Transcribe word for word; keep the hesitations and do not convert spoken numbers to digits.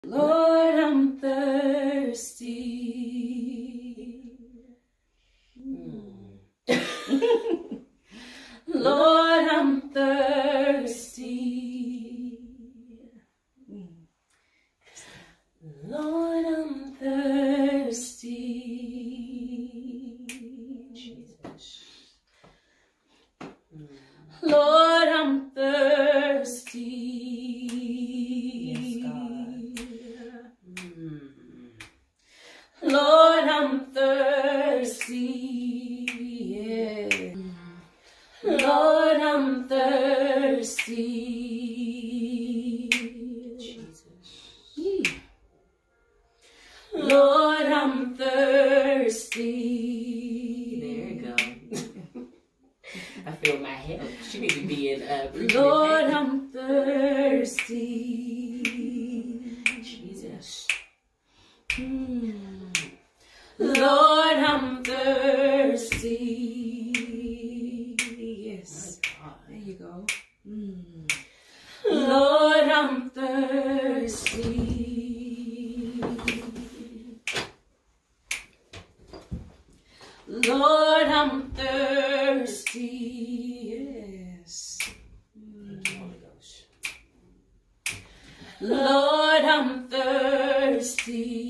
Lord, I'm thirsty. Mm. Lord, I'm thirsty. Mm. Lord, I'm thirsty. Jesus. Mm. Lord, I'm thirsty. Lord, I'm thirsty, yeah. Lord, I'm thirsty, Jesus. Lord, I'm thirsty. There you go. I feel my help. She need to be in uh, Lord, I'm thirsty, Jesus. Mm. Lord, I'm thirsty. Yes. There you go. Mm. Lord, I'm thirsty. Lord, I'm thirsty. Yes. Mm. Lord, I'm thirsty.